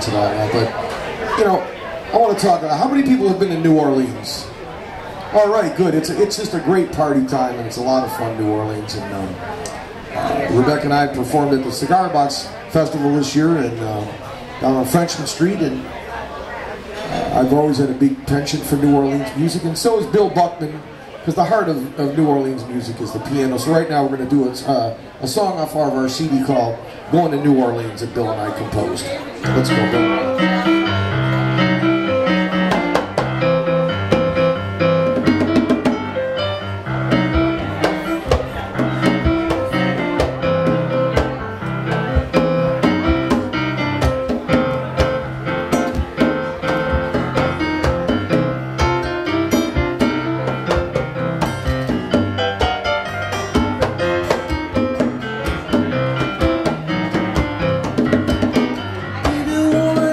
commented on that, but, you know, I want to talk about how many people have been to New Orleans? All right, good. It's just a great party time, and it's a lot of fun, New Orleans. And Rebecca and I performed at the Cigar Box Festival this year, and down on Frenchman Street, and I've always had a big penchant for New Orleans music, and so is Bill Buchman, because the heart of New Orleans music is the piano. So right now we're going to do a song off of our CD called Going to New Orleans that Bill and I composed. Let's go, Bill. Wanna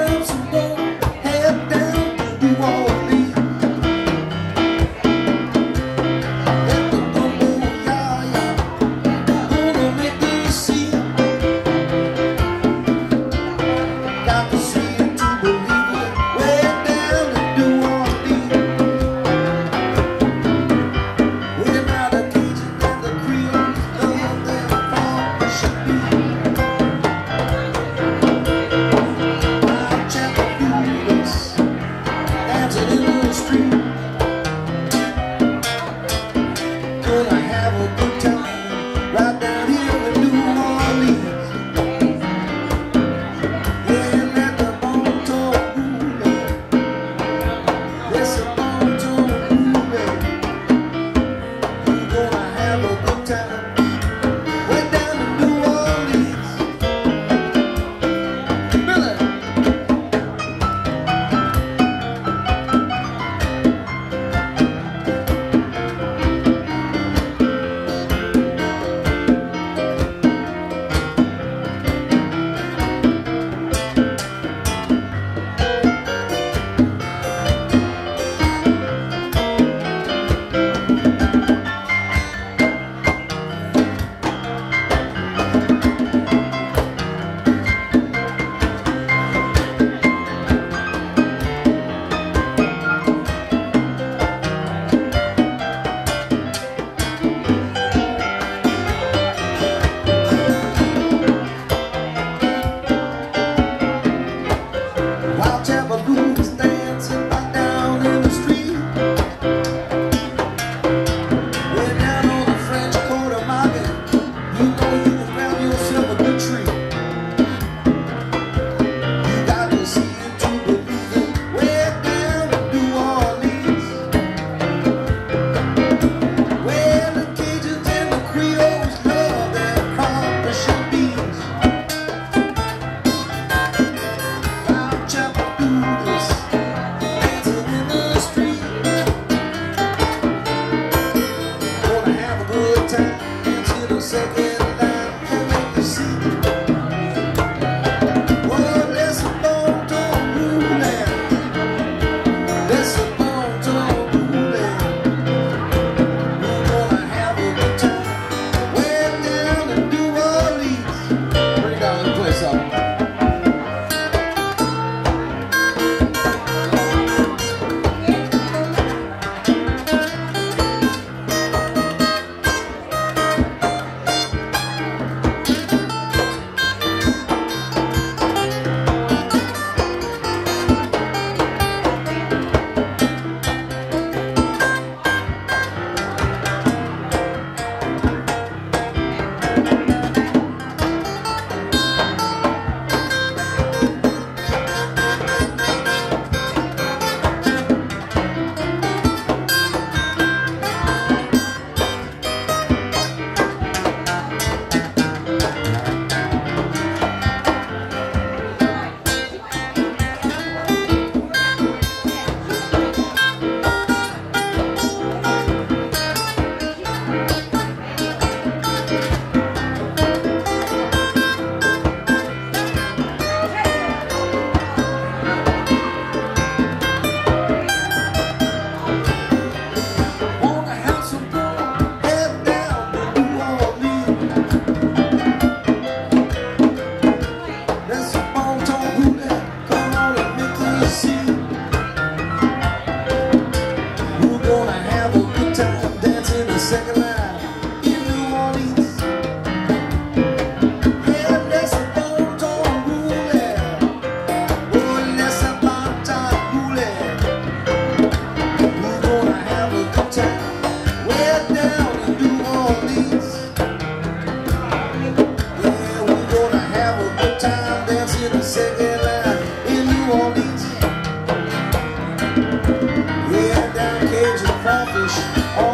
Spanish.